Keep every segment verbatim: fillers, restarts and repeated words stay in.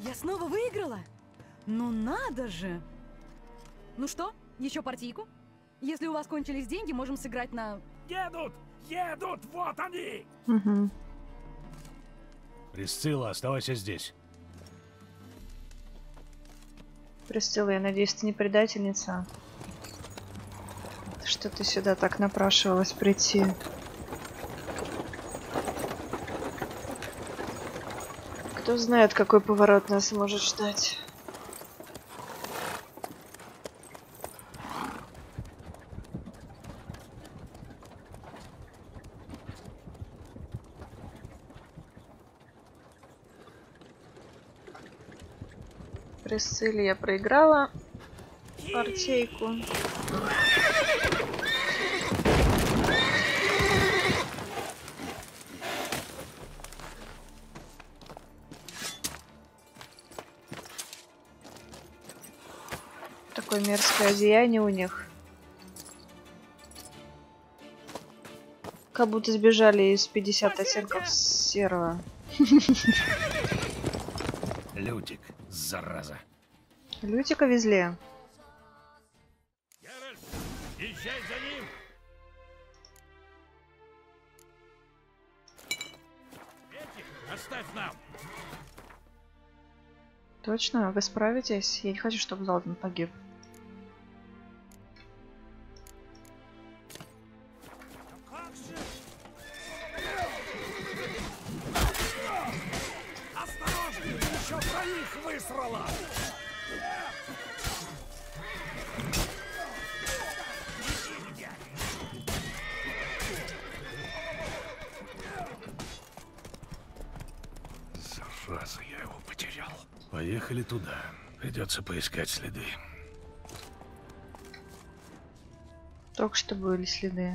Я снова выиграла? Ну надо же! Ну что, еще партийку? Если у вас кончились деньги, можем сыграть на... Едут! Едут! Вот они! Угу. Присцилла, оставайся здесь. Присцилла, я надеюсь, ты не предательница? Что ты сюда так напрашивалась прийти? Кто знает, какой поворот нас может ждать. Присцилле я проиграла партейку. Такое мерзкое одеяние у них. Как будто сбежали из пятидесяти оттенков серого. Лютик, зараза. Лютика везли. Геральт, езжай за ним! Этих оставь нам! Точно? Вы справитесь? Я не хочу, чтобы Залдан погиб. Как же? Осторожно! Еще троих высрала! Зараза, я его потерял. Поехали туда. Придется поискать следы. Только что были следы.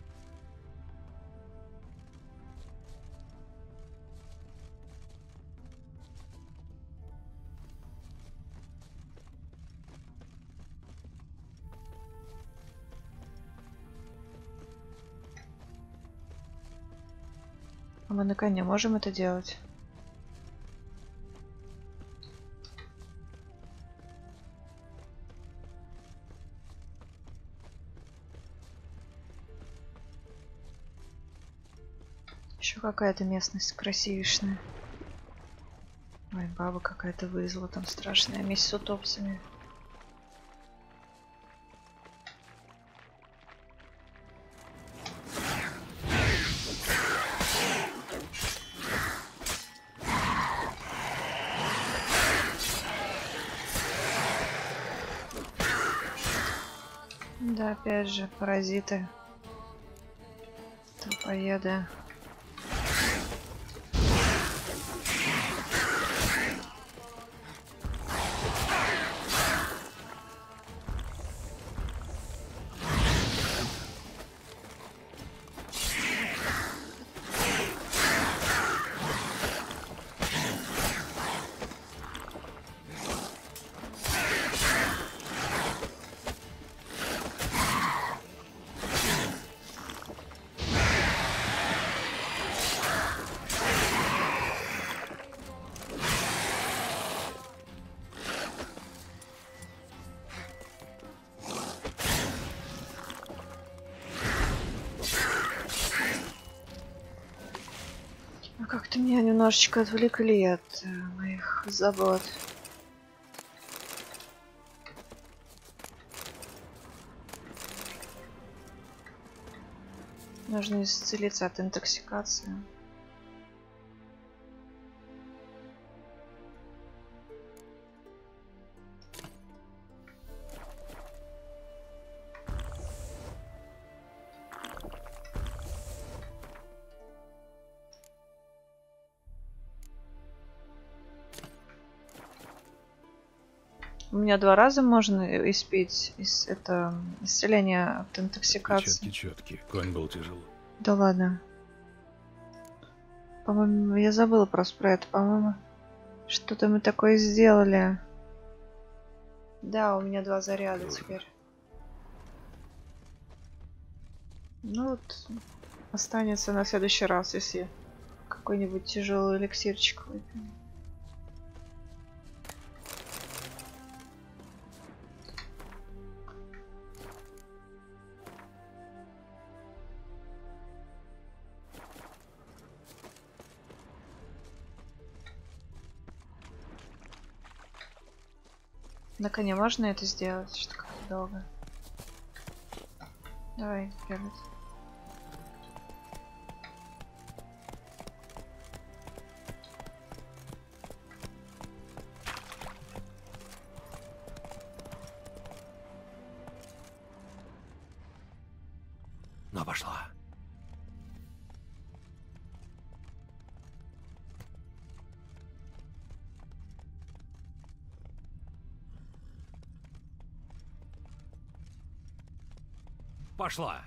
А мы на коне можем это делать? Еще какая-то местность красивишная. Ой, баба какая-то вылезла там страшная, вместе с утопцами. Да, опять же, паразиты. Трупоеды. Как-то меня немножечко отвлекли от э, моих забот. Нужно исцелиться от интоксикации. У меня два раза можно испить из это исцеление от интоксикации. Печатки четкие. Конь был тяжелый. Да ладно. По-моему, я забыла просто про это. По-моему, что-то мы такое сделали. Да, у меня два заряда Тоже. теперь. Ну вот, останется на следующий раз, если какой-нибудь тяжелый эликсирчик выпьем. На коне можно это сделать? Что как-то долго. Давай, вперед. Но пошла. Пошла.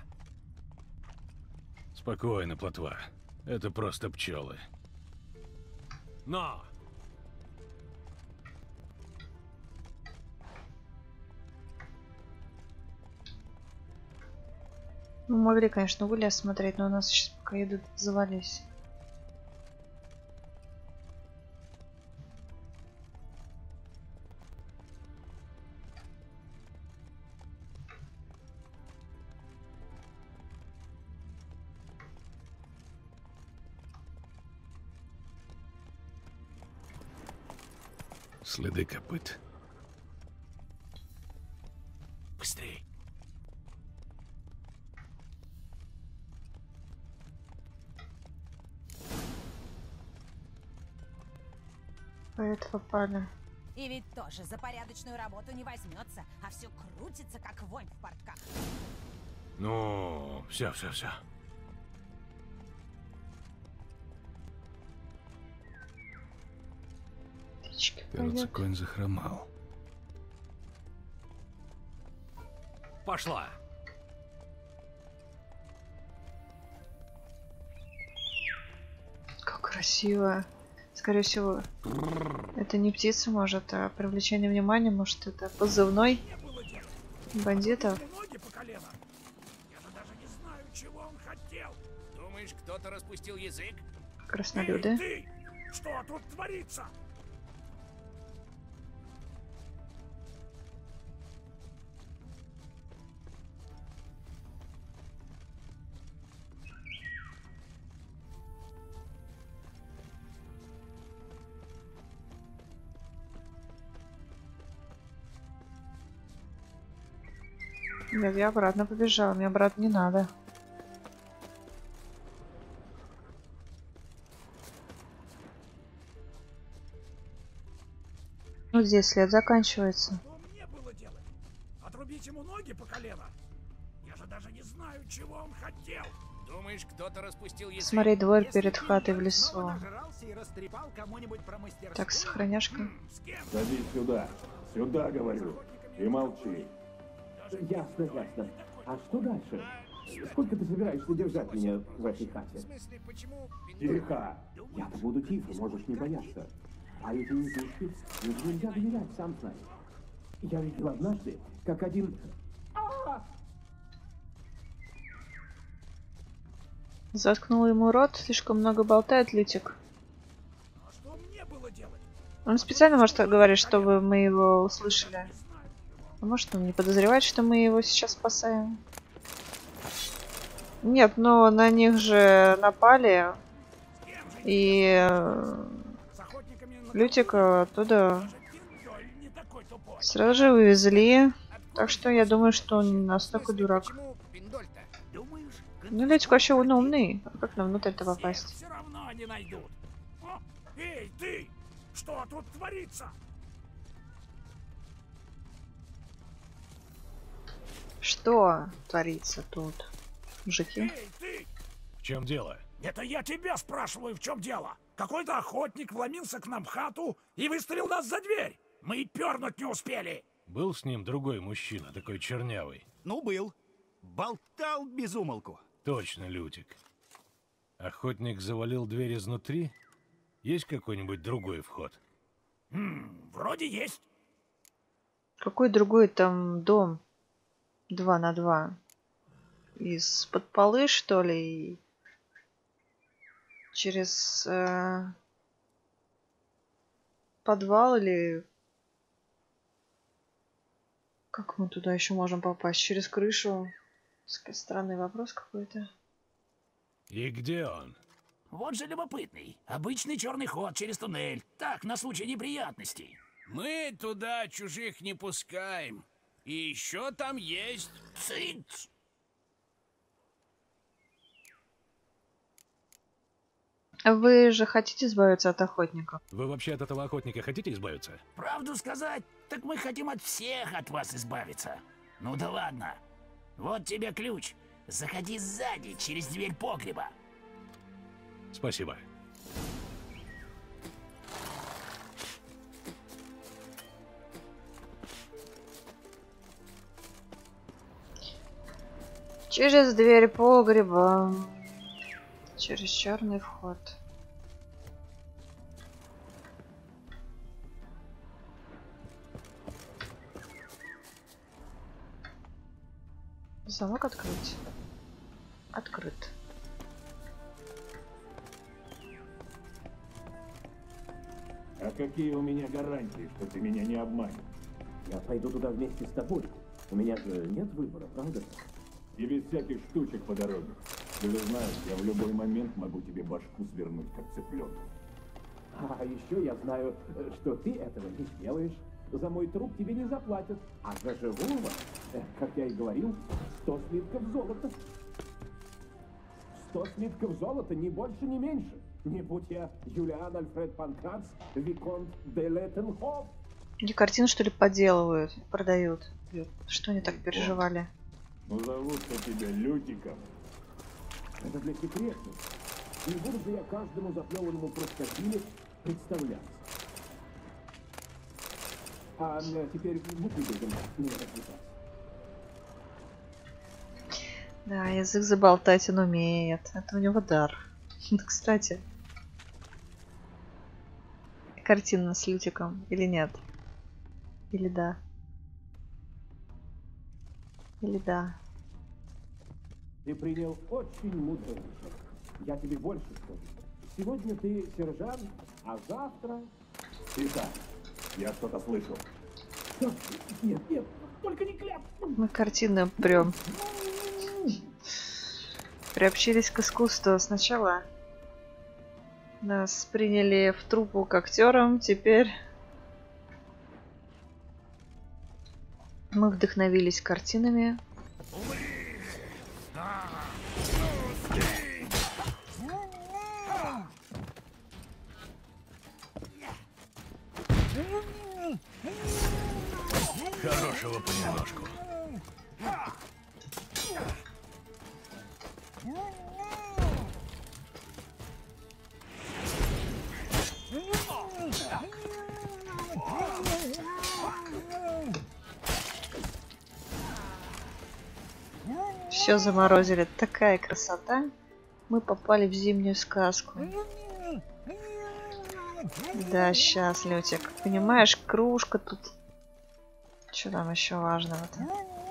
Спокойно, плотва. Это просто пчелы. Но! Мы могли, конечно, в лес смотреть, но у нас сейчас пока идут, завались. Следы копыт. Быстрей. По это попали. И ведь тоже за порядочную работу не возьмется, а все крутится, как вонь в портках. Ну, все, все, все. Птички Кажется, поют. конь захромал. Пошла. Как красиво. Скорее всего, это не птица, может, а привлечение внимания, может, это позывной Не было дела. бандитов. Ему ноги по колено. Я же даже не знаю, чего он хотел. Думаешь, кто-то распустил язык? Краснолюды. Эй, ты! Что тут творится? Нет, я обратно побежал, мне обратно не надо. Вот здесь след заканчивается. Что мне было делать? Отрубить ему ноги по колено? Я же даже не знаю, чего он хотел. Думаешь, кто-то распустил язык? Смотри, двор перед хатой в лесу. Снова нажрался и растрепал кому-нибудь про мастерскую. Так, сохраняшка. С кем? Садись сюда. Сюда, говорю. И молчи. Ясно, ясно. А что дальше? Сколько ты собираешься держать меня в этой В хате? смысле, почему? Тихо. Я-то буду тихо, можешь не бояться. А эти индюшки, их нельзя доверять, сам знаешь. Я видел однажды, как один... Заткнул ему рот, слишком много болтает Лютик. А что мне было делать? Он специально, может, говорит, чтобы мы его услышали. А может, он не подозревает, что мы его сейчас спасаем? Нет, но на них же напали. И э, С охотниками на Лютика оттуда даже пиндоль не такой тупой. сразу же увезли. Так что я думаю, что он не настолько дурак. Почему пиндоль-то? Думаешь, Ну, Лютик вообще он умный. А как нам внутрь-то попасть? Все равно не найдут. О, эй, ты! Что тут творится? Что творится тут, мужики? Эй, ты! В чем дело? Это я тебя спрашиваю, в чем дело? Какой-то охотник вломился к нам в хату и выстрелил нас за дверь. Мы и пернуть не успели. Был с ним другой мужчина, такой чернявый. ну был. Болтал без умолку. Точно, Лютик. Охотник завалил дверь изнутри? Есть какой-нибудь другой вход? Хм, вроде есть. Какой другой там дом? Два на два. Из-под полы, что ли? И через э, подвал или... Как мы туда еще можем попасть? Через крышу? Странный вопрос какой-то. И где он? Вот же любопытный. Обычный черный ход через туннель. Так, на случай неприятностей. Мы туда чужих не пускаем. И еще там есть цинц. Вы же хотите избавиться от охотников? Вы вообще от этого охотника хотите избавиться? Правду сказать, так мы хотим от всех от вас избавиться. Ну да ладно. Вот тебе ключ. Заходи сзади, через дверь погреба. Спасибо. Через дверь погреба. Через черный вход. Замок открыть. Открыт. А какие у меня гарантии, что ты меня не обманешь? Я пойду туда вместе с тобой. У меня же нет выбора, правда? И без всяких штучек по дороге. Ты же знаешь, я в любой момент могу тебе башку свернуть, как цыпленку. А еще я знаю, что ты этого не сделаешь. За мой труп тебе не заплатят. А за живого, как я и говорил, сто слитков золота. Сто слитков золота, ни больше, ни меньше. Не будь я Юлиан Альфред Панкратц, Виконт де Леттенхоф. Эти картины, что ли, поделывают, продают. Что они так переживали? Ну, зовут-то тебя Лютиком. Это для секретных. Не буду же я каждому заплеванному простофиле представляться. А э, теперь будь любезен меня отвлекаться. Да, язык заболтать он умеет. Это у него дар. Кстати. Картина с Лютиком или нет? Или да? Или да? Ты принял очень мудрое решение. Я тебе больше скажу. Сегодня ты сержант, а завтра... Тихо. Я что-то слышал. Нет, нет, только не кляп. Мы картины прям приобщились к искусству. Сначала нас приняли в труппу к актерам, теперь мы вдохновились картинами. Хорошего понемножку. Все заморозили. Такая красота. Мы попали в зимнюю сказку. Да, сейчас, Лютик. Понимаешь, кружка тут. Что там еще важного-то?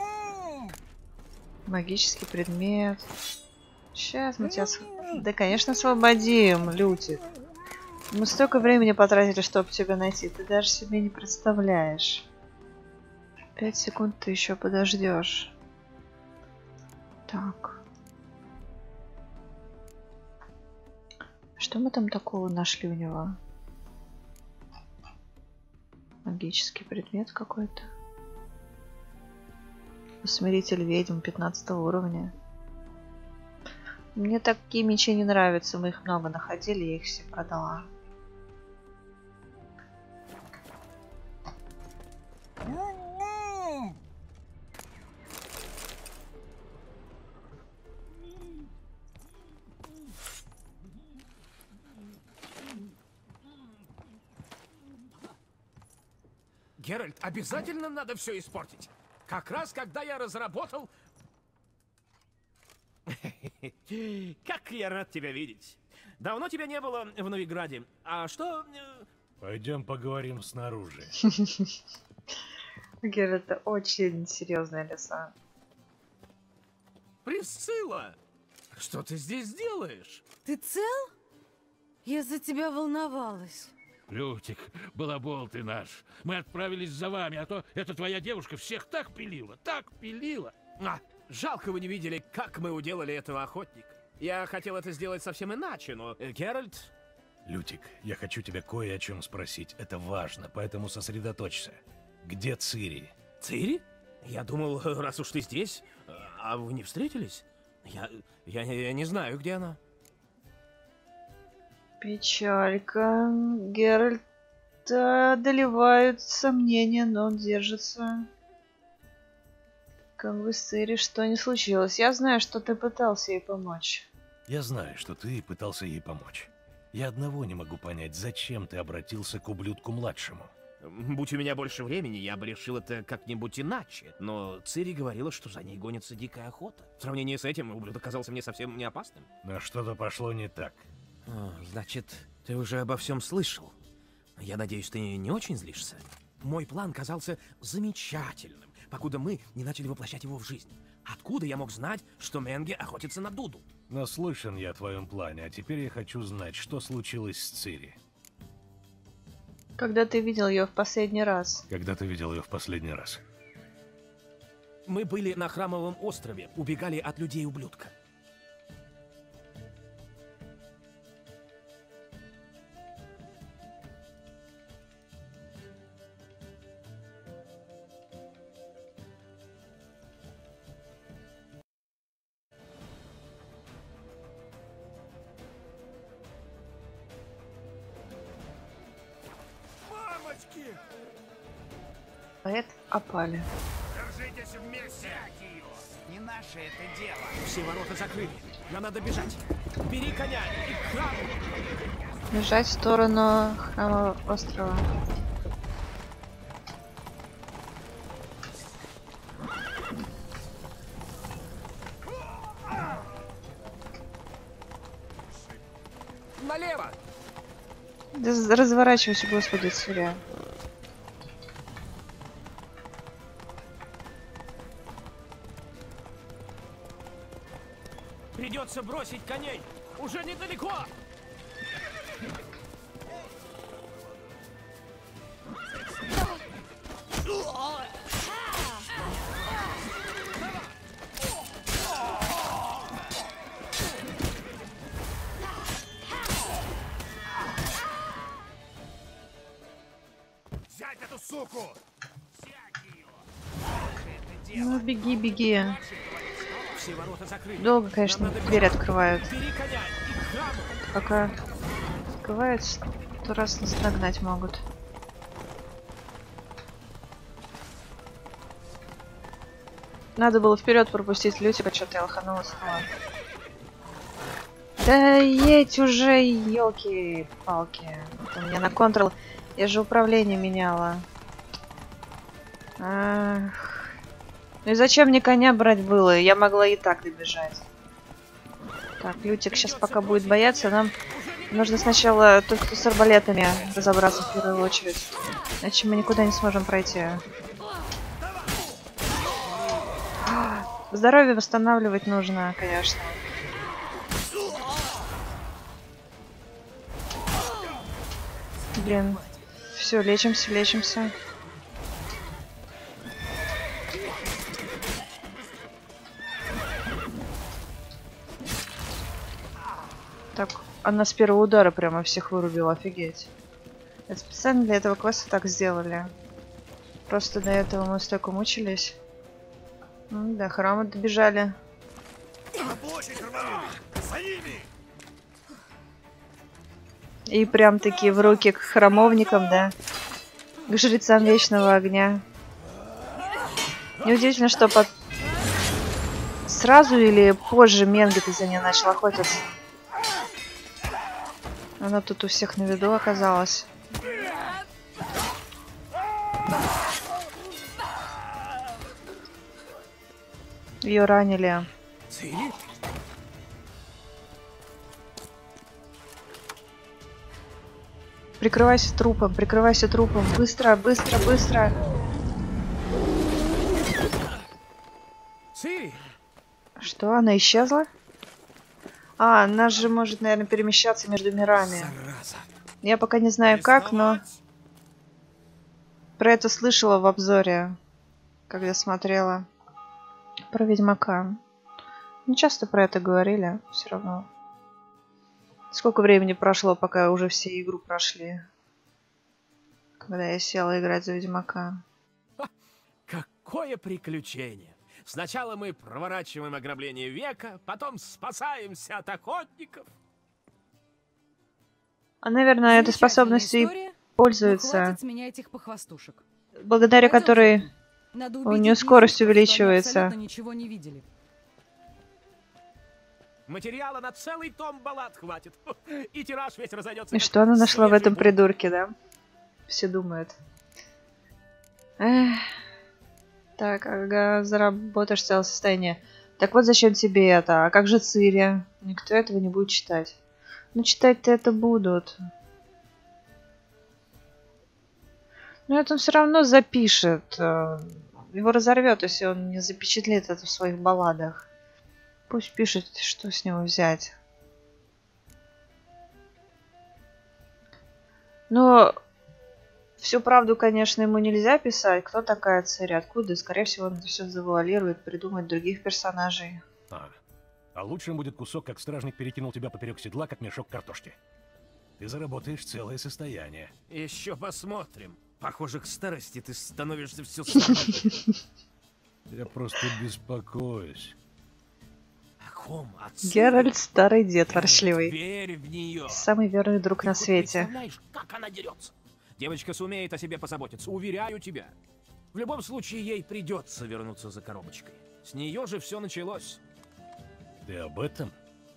Магический предмет. Сейчас мы тебя... Да, конечно, освободим, Лютик. Мы столько времени потратили, чтобы тебя найти. Ты даже себе не представляешь. Пять секунд ты еще подождешь. Так. Что мы там такого нашли у него? Магический предмет какой-то. Усмиритель ведьм пятнадцатого уровня. Мне такие мечи не нравятся. Мы их много находили, я их все продала. Геральт, обязательно надо все испортить. Как раз когда я разработал... Как я рад тебя видеть. Давно тебя не было в Новиграде. А что... Пойдем поговорим снаружи. Геральт, это очень серьезная леса. Присцилла, что ты здесь делаешь? Ты цел? Я за тебя волновалась. Лютик, балабол ты наш. Мы отправились за вами, а то эта твоя девушка всех так пилила, так пилила. А, жалко, вы не видели, как мы уделали этого охотника. Я хотел это сделать совсем иначе, но... Э, Геральт... Лютик, я хочу тебя кое о чем спросить. Это важно, поэтому сосредоточься. Где Цири? Цири? Я думал, раз уж ты здесь, а вы не встретились? Я, я, я не знаю, где она. Печалька. Геральт одолевают сомнения, но он держится. Как бы с Цири что не случилось. Я знаю, что ты пытался ей помочь. Я знаю, что ты пытался ей помочь. Я одного не могу понять, зачем ты обратился к ублюдку-младшему. Будь у меня больше времени, я бы решил это как-нибудь иначе. Но Цири говорила, что за ней гонится дикая охота. В сравнении с этим, ублюдок казался мне совсем не опасным. Но что-то пошло не так. О, значит, ты уже обо всем слышал. Я надеюсь, ты не очень злишься? Мой план казался замечательным, покуда мы не начали воплощать его в жизнь. Откуда я мог знать, что Менге охотится на Дуду? Наслышан я о твоем плане, а теперь я хочу знать, что случилось с Цири. Когда ты видел ее в последний раз? Когда ты видел ее в последний раз? Мы были на Храмовом острове, убегали от людей-ублюдка. Поэт опали. Держитесь вместе! Не наше это дело. Все ворота закрыли. Нам надо бежать. Бери коня и к храму. Бежать в сторону Храмового острова. Налево! Да разворачивайся, господи, Цири. Придется бросить коней. Уже недалеко. Взять эту суку! Ну, беги, беги. Все ворота закрыли. Долго, конечно, дверь открывают. Бери коня и к храму. Пока открывают, сто раз нас нагнать могут. Надо было вперед пропустить Лютика, что-то я лоханулась снова. Да едь уже, елки-палки. У меня на контрол. Я же управление меняла. Ах. Ну и зачем мне коня брать было? Я могла и так добежать. Так, Лютик сейчас пока будет бояться, нам нужно сначала только с арбалетами разобраться в первую очередь. Иначе мы никуда не сможем пройти. Здоровье восстанавливать нужно, конечно. Блин. Все, лечимся, лечимся. Так, она с первого удара прямо всех вырубила, офигеть. Это специально для этого квеста так сделали. Просто до этого мы столько мучились. Ну, до храма добежали. На площадь рванули! За ними! И прям таки в руки к храмовникам, да? К жрецам Вечного Огня. Неудивительно, что под... сразу или позже Менге ты за ней начал охотиться. Она тут у всех на виду оказалась. Ее ранили. Цири? Прикрывайся трупом, прикрывайся трупом. Быстро, быстро, быстро. Цири? Что, она исчезла? А, она же может, наверное, перемещаться между мирами. Зараза. Я пока не знаю как, но про это слышала в обзоре, когда смотрела про Ведьмака. Не часто про это говорили, все равно. Сколько времени прошло, пока уже все игру прошли? Когда я села играть за Ведьмака. Ха, какое приключение! Сначала мы проворачиваем ограбление века, потом спасаемся от охотников. А, наверное, этой способностью и пользуется, хватит с меня этих похвастушек. благодаря Пойдёмте. которой Надо у убедить нее скорость визитков, что они увеличивается. абсолютно ничего не видели. Материала на целый том баллад хватит. И тираж весь разойдется. И как что она нашла в свежий этом бунт. придурке, да? Все думают. Эх. Так, ага, заработаешь целое состояние. Так вот зачем тебе это? А как же Цири? Никто этого не будет читать. Ну, читать-то это будут. Но это он все равно запишет. Его разорвет, если он не запечатлит это в своих балладах. Пусть пишет, что с него взять. Но всю правду, конечно, ему нельзя писать. Кто такая Цири? Откуда? Скорее всего, он это все завуалирует, придумает других персонажей. А, а лучшим будет кусок, как стражник перекинул тебя поперек седла, как мешок картошки. Ты заработаешь целое состояние. Еще посмотрим. Похоже, к старости ты становишься все слабее. Я просто беспокоюсь. О ком? О Цири? Геральт старый дед Геральт, ворчливый. верь в нее. Самый верный друг Ты на хоть свете. представляешь, как она дерется? Девочка сумеет о себе позаботиться, уверяю тебя. В любом случае, ей придется вернуться за коробочкой. С нее же все началось. Ты об этом?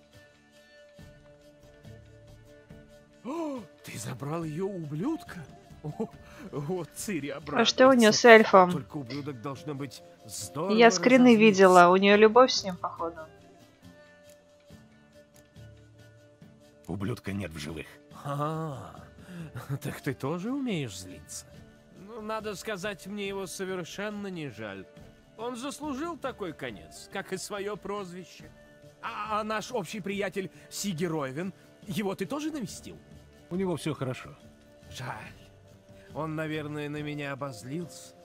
О, ты забрал ее ублюдка? О, вот Цири А обрадуется. что у нее с эльфом? Только ублюдок должно быть здорово. Я скрины разозлится. видела. У нее любовь с ним, походу. Ублюдка нет в живых. А, так ты тоже умеешь злиться? Ну, надо сказать, мне его совершенно не жаль. Он заслужил такой конец, как и свое прозвище. А, а наш общий приятель Сиги Ройвен, его ты тоже навестил? У него все хорошо. Жаль. Он, наверное, на меня обозлился.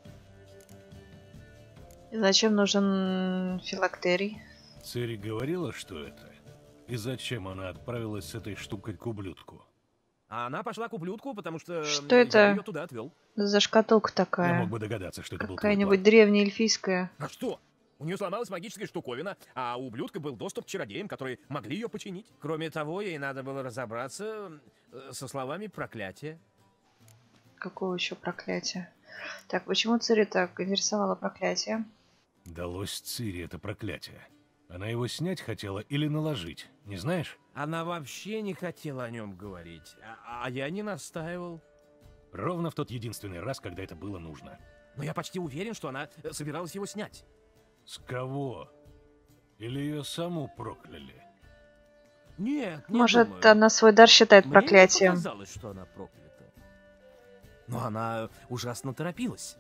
И зачем нужен филактерий? Цири говорила, что это? И зачем она отправилась с этой штукой к ублюдку? А она пошла к ублюдку, потому что Что я это? ее туда отвел. За шкатулка Я такая. мог бы догадаться, что это был твой Какая-нибудь план. древняя эльфийская. А что? У нее сломалась магическая штуковина, а у ублюдка был доступ к чародеям, которые могли ее починить. Кроме того, ей надо было разобраться э, со словами проклятия. Какого еще проклятия? Так, почему Цири так интересовало проклятие? Далось Цири это проклятие. Она его снять хотела или наложить, не знаешь? Она вообще не хотела о нем говорить, а, а я не настаивал. Ровно в тот единственный раз, когда это было нужно. Но я почти уверен, что она э, собиралась его снять. С кого? Или ее саму прокляли? Нет, не Может, думаю. она свой дар считает Мне не проклятием. показалось, что она проклята. Но она ужасно торопилась.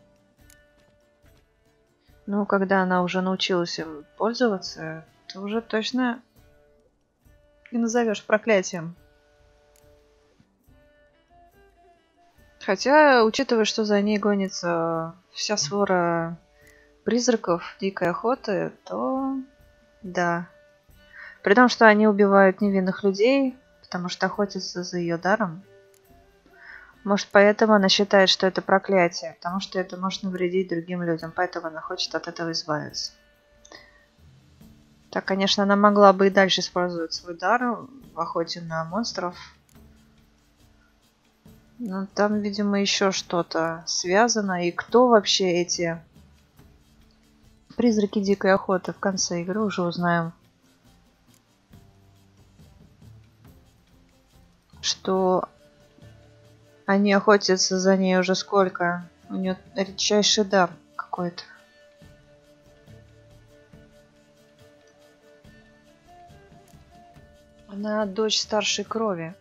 Ну, когда она уже научилась им пользоваться, то уже точно не назовешь проклятием. Хотя, учитывая, что за ней гонится вся свора призраков дикой охоты, то да. При том, что они убивают невинных людей, потому что охотятся за ее даром. Может, поэтому она считает, что это проклятие, потому что это может навредить другим людям, поэтому она хочет от этого избавиться. Так, конечно, она могла бы и дальше использовать свой дар в охоте на монстров. Но там, видимо, еще что-то связано. И кто вообще эти призраки дикой охоты в конце игры, уже узнаем. Что они охотятся за ней уже сколько? У нее редчайший дар какой-то. Она дочь старшей крови.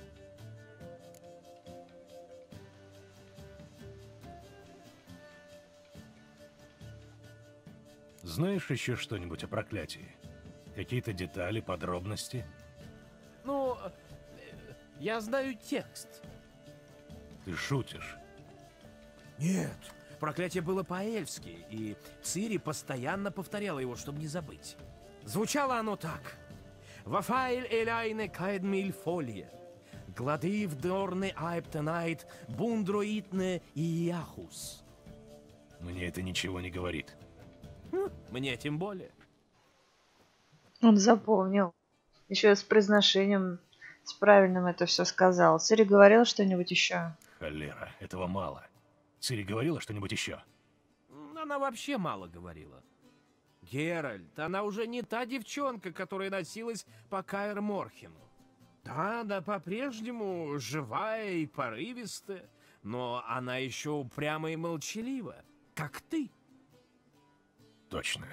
Знаешь еще что-нибудь о проклятии? Какие-то детали, подробности? Ну, э, я знаю текст. Ты шутишь? Нет, проклятие было по-эльфски, и Цири постоянно повторяла его, чтобы не забыть. Звучало оно так. Вафайл эляйне кайдмиль фолье. Гладив дорне айптенайт бундроитне иахус. Мне это ничего не говорит. Хм, мне тем более. Он запомнил. Еще и с произношением, с правильным это все сказал. Цири говорила что-нибудь еще? Холера, этого мало. Цири говорила что-нибудь еще? Она вообще мало говорила. Геральт, она уже не та девчонка, которая носилась по Каэр Морхену. Да, она по-прежнему живая и порывистая, но она еще упряма и молчалива, как ты. Точно.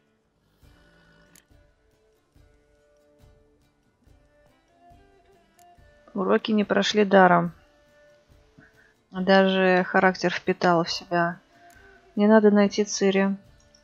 Уроки не прошли даром. Даже характер впитал в себя. Не надо найти Цири.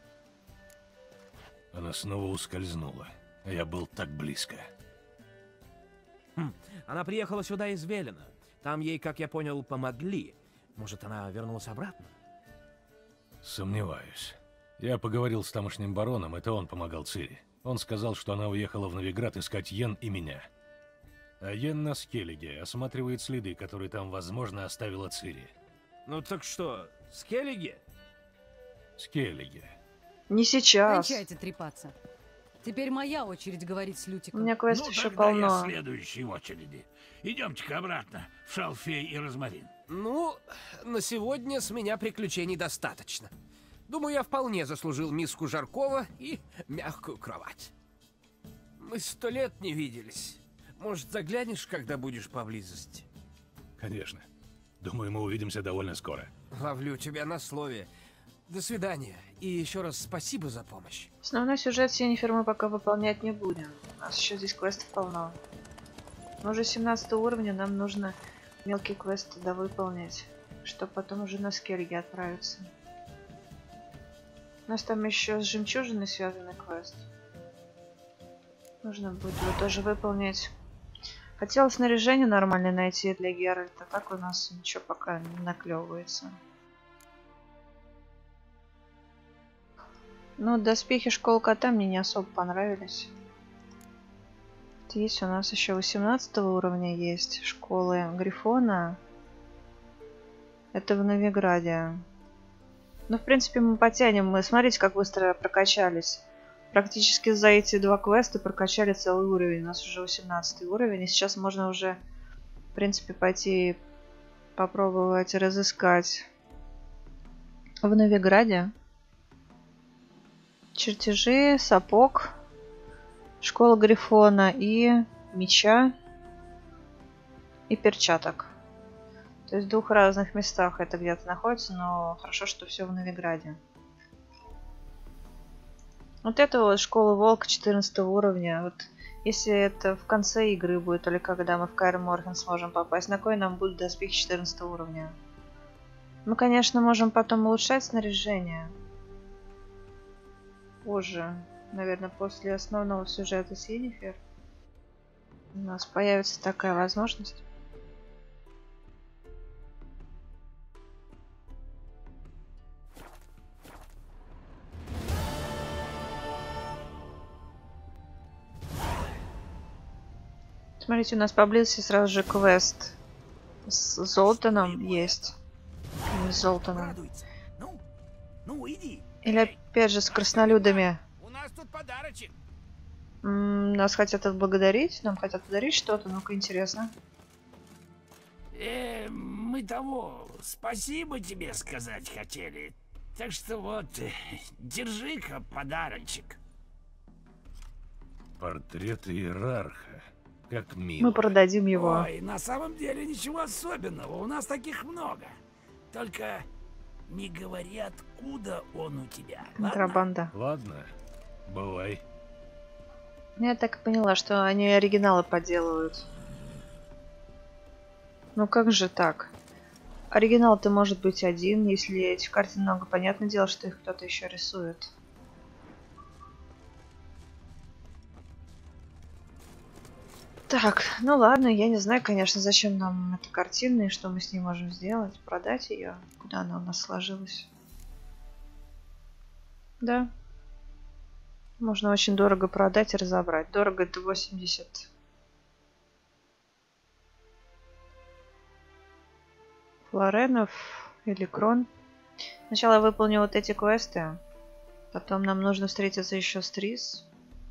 Она снова ускользнула, а я был так близко. Хм, она приехала сюда из Велена. Там ей, как я понял, помогли. Может, она вернулась обратно? Сомневаюсь. Я поговорил с тамошним бароном, это он помогал Цири. Он сказал, что она уехала в Новиград искать Йен и меня. А Йен на Скеллиге осматривает следы, которые там, возможно, оставила Цири. Ну так что, Скеллиге? Скеллиге. Не сейчас. Кончайте трепаться. Теперь моя очередь говорить с У Лютиком. меня квест Ну, еще тогда я полно. следующий в очереди. Идемте-ка обратно в Шалфей и Розмарин. Ну, на сегодня с меня приключений достаточно. Думаю, я вполне заслужил миску жаркого и мягкую кровать. Мы сто лет не виделись. Может, заглянешь, когда будешь поблизости? Конечно. Думаю, мы увидимся довольно скоро. Ловлю тебя на слове. До свидания. И еще раз спасибо за помощь. Основной сюжет Синефер мы пока выполнять не будем. У нас еще здесь квестов полно. Мы уже семнадцатого уровня, нам нужно мелкие квесты довыполнять, чтобы потом уже на Скеллиге отправиться. У нас там еще с жемчужиной связанный квест. Нужно будет его тоже выполнить. Хотела снаряжение нормальное найти для Геральта, так у нас ничего пока не наклевывается. Ну, доспехи школы кота мне не особо понравились. Есть у нас еще восемнадцатого уровня есть школы Грифона. Это в Новиграде. Ну, в принципе, мы потянем. Мы смотрите, как быстро прокачались. Практически за эти два квеста прокачали целый уровень. У нас уже восемнадцатый уровень. И сейчас можно уже, в принципе, пойти попробовать разыскать в Новиграде чертежи, сапог, школа Грифона и меча и перчаток. То есть в двух разных местах это где-то находится, но хорошо, что все в Новиграде. Вот это вот школа волка четырнадцатого уровня. Вот если это в конце игры будет, или когда мы в Каэр Морхен сможем попасть, на кой нам будут доспехи четырнадцатого уровня? Мы, конечно, можем потом улучшать снаряжение. Позже, наверное, после основного сюжета Синефер у нас появится такая возможность. Смотрите, у нас поблизости сразу же квест с Золтаном есть. Не с Золтаном. Ну, ну, иди. Или опять же с краснолюдами. У нас тут подарочек. М, нас хотят отблагодарить, нам хотят подарить что-то, ну-ка интересно. Э, мы того, спасибо тебе сказать хотели. Так что вот, э, держи-ка подарочек. Портрет иерарха. Как мило. Мы продадим его. Ой, на самом деле ничего особенного, у нас таких много. Только не говори, откуда он у тебя. Контрабанда. Ладно, бывай. Я так и поняла, что они оригиналы подделывают. Ну как же так? Оригинал-то может быть один, если этих картин много. Понятное дело, что их кто-то еще рисует. Так, ну ладно, я не знаю, конечно, зачем нам эта картина и что мы с ней можем сделать. Продать ее? Куда она у нас сложилась? Да. Можно очень дорого продать и разобрать. Дорого это восемьдесят. Флоренов или крон. Сначала выполню вот эти квесты. Потом нам нужно встретиться еще с Трис.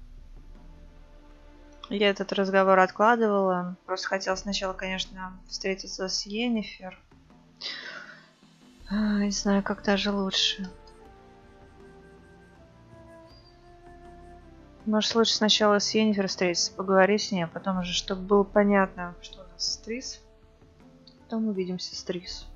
Я этот разговор откладывала. Просто хотела сначала, конечно, встретиться с Йеннифер. Не знаю, как даже лучше. Может, лучше сначала с Йеннифер встретиться, поговорить с ней, а потом уже, чтобы было понятно, что у нас с Трис. Потом увидимся с Трис.